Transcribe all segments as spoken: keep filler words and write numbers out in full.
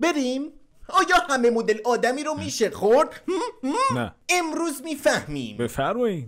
بریم؟ آیا همه مدل آدمی رو میشه خورد؟ نه. امروز میفهمیم. بفرمایید.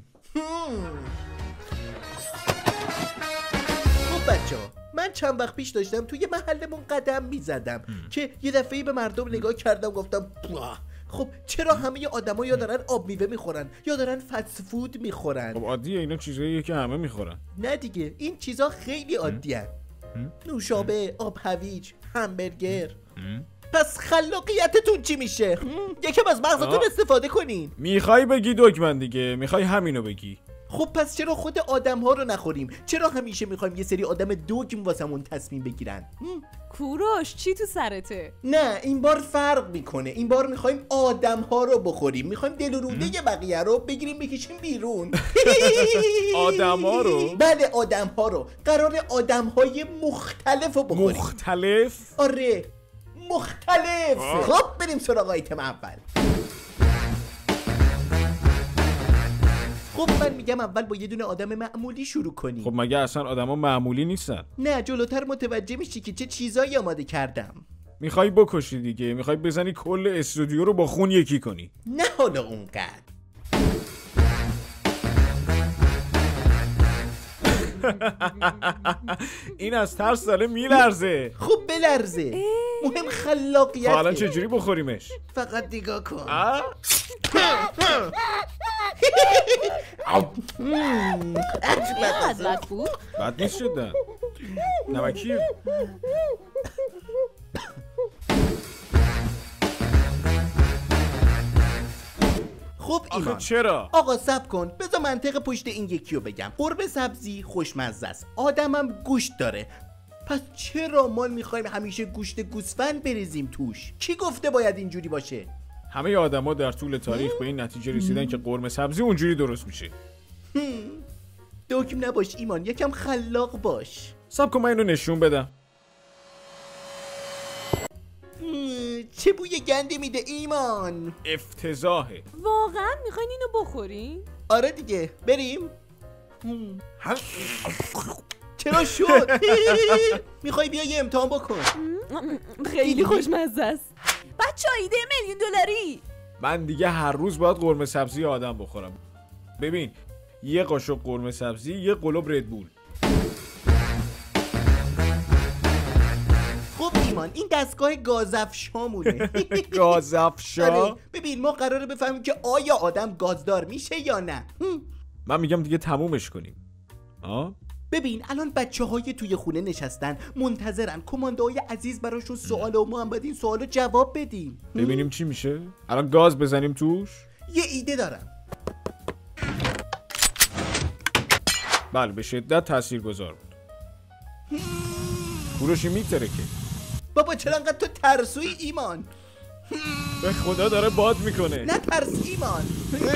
خب بچه ها، من چند وقت پیش داشتم توی محلمون قدم میزدم که یه دفعه به مردم نگاه کردم گفتم بواه. خب چرا همه آدما یا دارن آب میوه میخورن یا دارن فست فود میخورن؟ خب عادیه، اینا چیزاییه که همه میخورن. نه دیگه، این چیزا خیلی عادیه. نوشابه، آب هویج، همبرگر. پس خلاقیتتون چی میشه؟ یکم از مغزتون استفاده کنین. میخوای بگی دکمن دیگه، میخوای همینو بگی. خب پس چرا خود آدم ها رو نخوریم؟ چرا همیشه میخوایم یه سری آدم دوگم واسمون تصمیم بگیرن؟ کوروش چی تو سرته؟ نه این بار فرق میکنه. این بار میخوایم آدم ها رو بخوریم. میخوایم دل و روده بقیه رو بگیریم بکشیم بیرون. آدم ها رو؟ بله آدم ها رو. قرار آدم های مختلف رو بخوریم. مختلف؟ آره مختلف. خب بریم سراغ آیتم اول. خب من میگم اول با یه دونه آدم معمولی شروع کنیم. خب مگه اصلا آدما معمولی نیستن؟ نه جلوتر متوجه میشی که چه چیزایی آماده کردم. میخوای بکشی دیگه، میخوای بزنی کل استودیو رو با خون یکی کنی. نه حالا اونقدر. این از ترس داره میلرزه. خب بلرزه. مهم خلاقیت. حالا چجوری بخوریمش؟ فقط نگاه کن. بد بود؟ بد نیست شدن. نمکیه. خب ایمان چرا؟ آقا صبر کن، بذار منطق پشت این یکی رو بگم. قرمه سبزی خوشمزه است، آدمم گوشت داره. پس چرا ما میخوایم همیشه گوشت گوسفند بریزیم توش؟ کی گفته باید اینجوری باشه؟ همه آدما در طول تاریخ به این نتیجه رسیدن که قرمه سبزی اونجوری درست میشه. دکم نباش ایمان، یکم خلاق باش. صبر کن من اینو نشون بدم. چه بوی گندی میده ایمان. افتضاحه. واقعا میخواین اینو بخورین؟ آره دیگه بریم. چرا شد؟ میخوای بیا یه امتحان بکن. خیلی خوشمزه است. بچه ها ایده میلیون دلاری. من دیگه هر روز باید قرمه سبزی آدم بخورم. ببین یه قاشق قرمه سبزی، یه قلوب ردبول. خب ایمان این دستگاه گازافشامونه. گازافشا؟ ببین ما قراره بفهمیم که آیا آدم گازدار میشه یا نه. من میگم دیگه تمومش کنیم. آه؟ ببین الان بچه های توی خونه نشستن منتظرن کماندوهای عزیز براشون سوال و ما هم باید این سوالو جواب بدیم. ببینیم چی میشه. الان گاز بزنیم توش. یه ایده دارم. بله به شدت تاثیرگذار بود. کوروشی میتره که بابا چرا انقدر تو ترسوی ایمان؟ به خدا داره باد میکنه. نه ترس ایمان.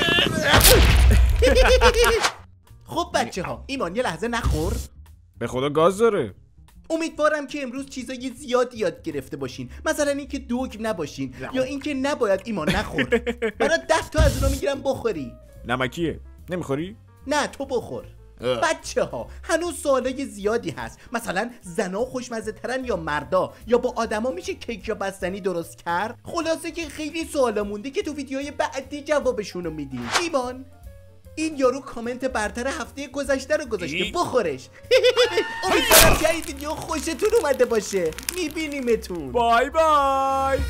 خب بچه ها ایمان یه لحظه نخور. به خدا گاز داره. امیدوارم که امروز چیزای زیادی یاد گرفته باشین، مثلا اینکه دوگ نباشین یا اینکه نباید ایمان نخور. برای ده تا از اونا میگیرم بخوری. نمکیه نمیخوری؟ نه تو بخور. بچه ها هنوز سوالای زیادی هست، مثلا زنا خوشمزه ترن یا مردا، یا با آدما میشه کیک یا بستنی درست کرد. خلاصه که خیلی سوالا مونده که تو ویدیوهای بعدی جوابشونو میدیم. ایمان این یارو کامنت برتر هفته گذشته رو گذاشته، بخورش. امیدوارم که این ویدیو خوشتون اومده باشه. میبینیمتون. بای بای.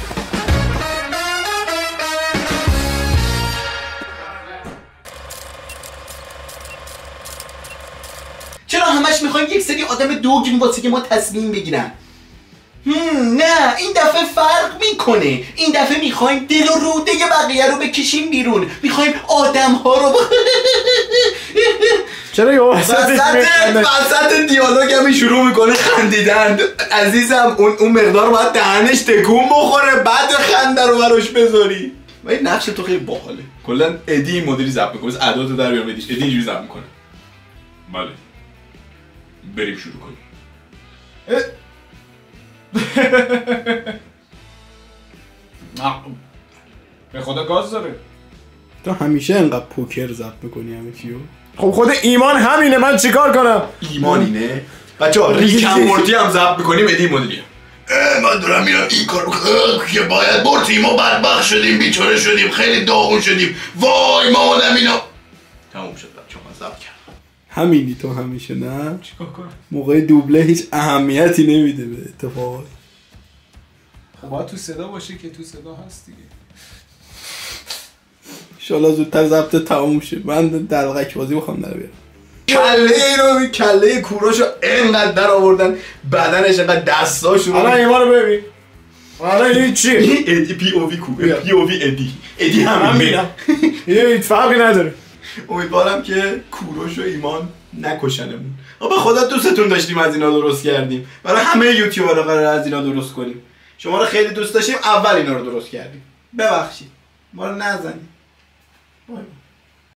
چرا همش میخوایم یک سری آدم دوگیم واسه که ما تصمیم بگیرن؟ هم نه این دفعه فرق میکنه. این دفعه میخوایم دل و روده بقیه رو بکشیم بیرون. میخوایم آدم ها رو چرا یه وسط دیالوگ همی شروع میکنه خندیدن. عزیزم اون اون مقدار باید دهنش تکون بخوره بعد خنده رو براش بذاری. ولی نقش تو خیلی باحاله. کلا ادی مدیری ضبط میکنه. اداتو در بیار بدیش. ادی اینجوری ضبط میکنه. بله بریم شروع کنیم. به خدا گاز داره. تو همیشه انقدر پوکر ضبط میکنی همه چیو؟ خب خود ایمان همینه، من چیکار کنم؟ ایمان اینه؟ بچه‌ها ریک هم مورتی هم ضبط میکنیم ادی مدیری. من دارم میرم این کارو که باید بردیم و بدبخت شدیم بیچاره شدیم خیلی داغون شدیم وای مامانم اینا تموم شد بچه من ضبط کردم. همینی تو همیشه نه؟ چیکار کنم؟ موقع دوبله هیچ اهمیتی نمیده به اتفاقات. خب باید تو صدا باشه که تو صدا هست دیگه. انشالله زودتر ضبط تموم شه. من دلغک بازی بخوام در بیارم. کله اینو کله کوروشو اینقدر در آوردن بدنش اینقدر دستاش رو الان ایما رو ببین. الان این چیه؟ این ادی پی او وی کو پی او وی ادی ادی هم میبینم این فرقی نداره. امیدوارم که کوروش و ایمان نکشنمون. به خدا دوستتون داشتیم از اینا درست کردیم. برای همه یوتیوبرها قرار از اینا درست کنیم. شما رو خیلی دوست داشتیم اول اینا رو درست کردیم. ببخشید. ما رو نزنید.